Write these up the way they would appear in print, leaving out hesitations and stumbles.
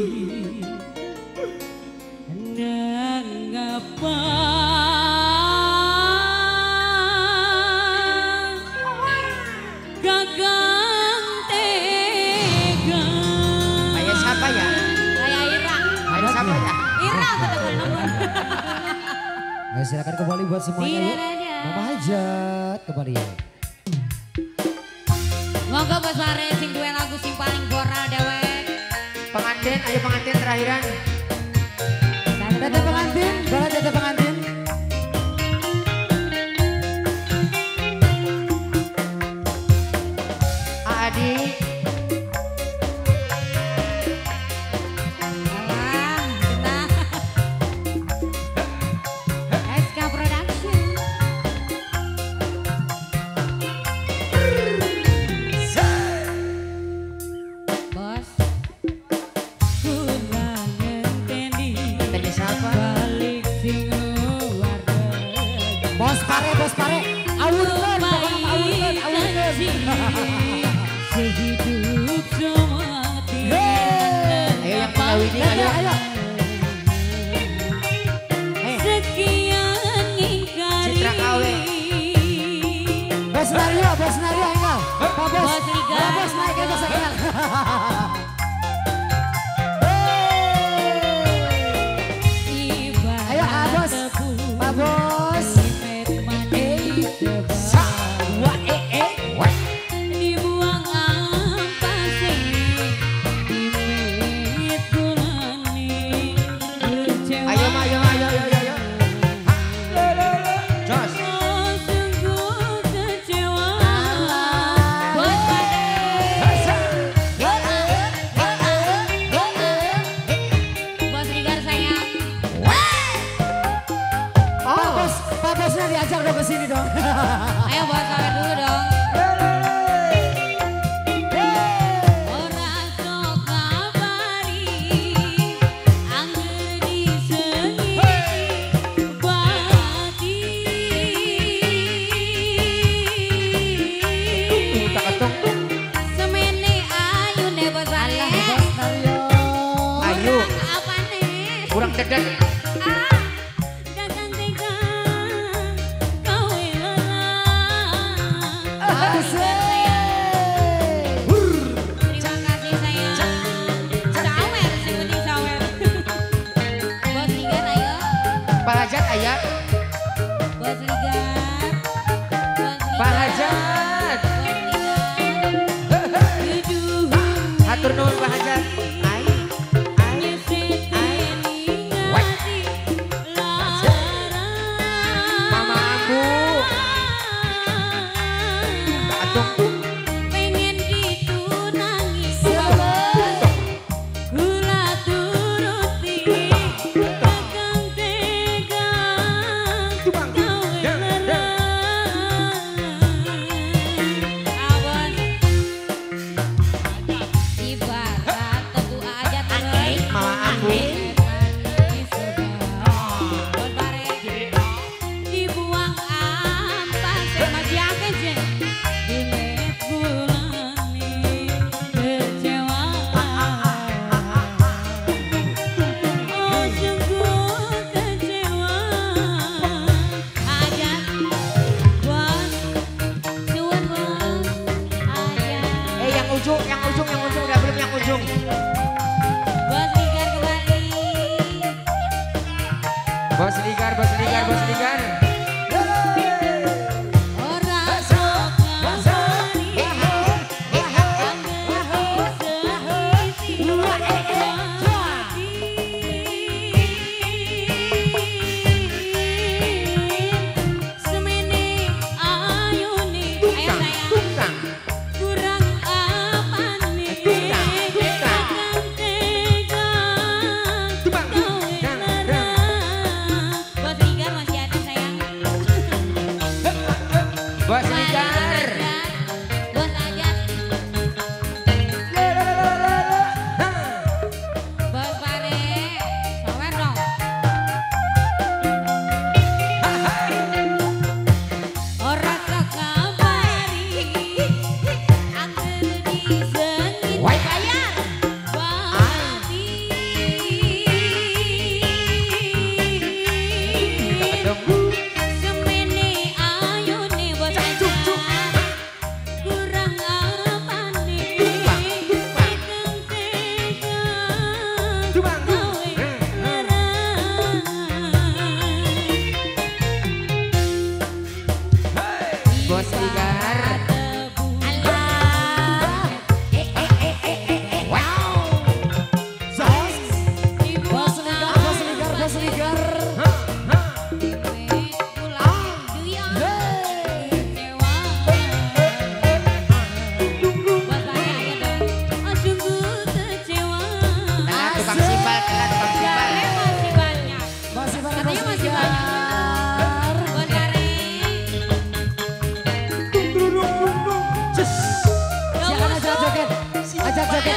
Nangapa gagang tega. Kayak siapa ya? Kayak Ira. Kayak siapa ya? Ira betul nomor. Ayo silakan kembali buat semuanya yuk. Mama Hajat kembali. Monggo Bos Mare sing duwe lagu sing paling boral dewek. Pengantin, ayo pengantin terakhiran. Dada pengantin, barat dada pengantin. Adi. Alah, bentar. SK Production. Bos. Kurang ngenteni. Tanya siapa? Balik sing luar negeri. Bos pare, awurkan, pokoknya awurkan. Sehidup semati. Ayo yang mengawini, ayo. Sekian ingkari. Citra KW. Bos Nario enggak? Pak Bos. Bos Liga. Pak Bos naik ke atas enggak? Ayo Abos, Pak Bos. Dibuang ampasih dimit kulani kecewa. Ayo. Jos. Oh, sungguh kecewa. Bos Bos Rigar sayang. Pak Bosnya diajak dong ke sini dong. Ayo Bos sawer dulu dong. Ora sok ngabari angger disengi bati. Semene ayune Bos Are. Bos Nario. Ayo. Apane? Kurang dedet. Gagang tega kowe lelah. Terima kasih sayang. Sawer sing penting sawer. Bos Ligar ayo. Pak Hajat ayah. Bos Ligar. Pak Hajat. Hidup Hatur nuhun Pak Hajat. Mama aku. Pengen gitu nangis. Gula turuti gagang tega kowe lelah. Awan ibarat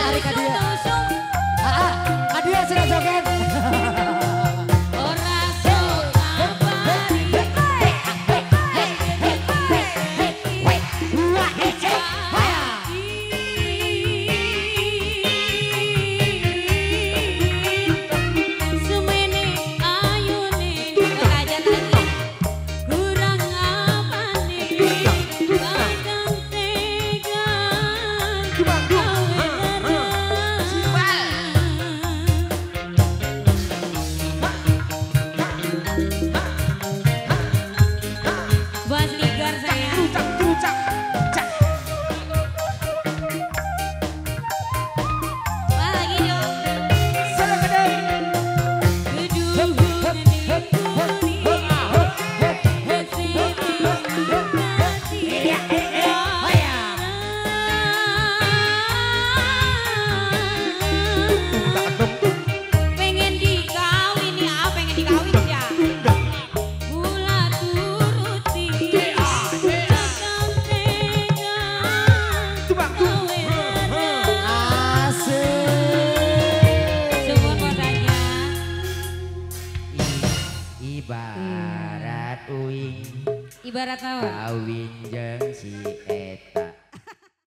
hari kadia. Kadia sudah joget. Ibarat uing ibarat naon kawin jeung si